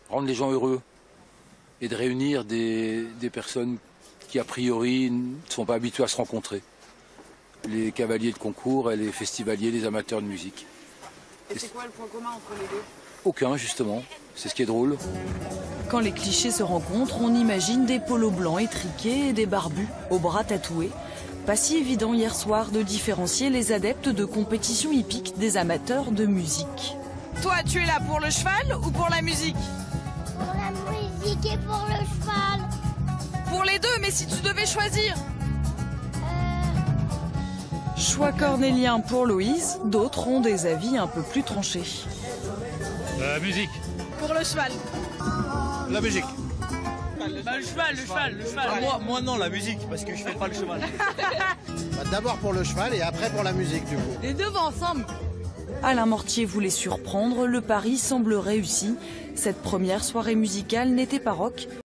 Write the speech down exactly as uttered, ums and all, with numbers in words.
rendre les gens heureux et de réunir des, des personnes qui a priori ne sont pas habituées à se rencontrer. Les cavaliers de concours et les festivaliers, les amateurs de musique. Et c'est quoi le point commun entre les deux? Aucun, justement. C'est ce qui est drôle. Quand les clichés se rencontrent, on imagine des polos blancs étriqués et des barbus aux bras tatoués. Pas si évident hier soir de différencier les adeptes de compétitions hippiques des amateurs de musique. Toi, tu es là pour le cheval ou pour la musique? Pour la musique et pour le cheval. Pour les deux, mais si tu devais choisir? Choix cornélien pour Loïse, d'autres ont des avis un peu plus tranchés. La musique. Pour le cheval. La musique. Bah, le cheval, le cheval, le cheval. Ah, moi, moi non, la musique, parce que je fais pas le cheval. Bah, d'abord pour le cheval et après pour la musique du coup. Les deux vont ensemble. Alain Mortier voulait surprendre, le pari semble réussi. Cette première soirée musicale n'était pas rock,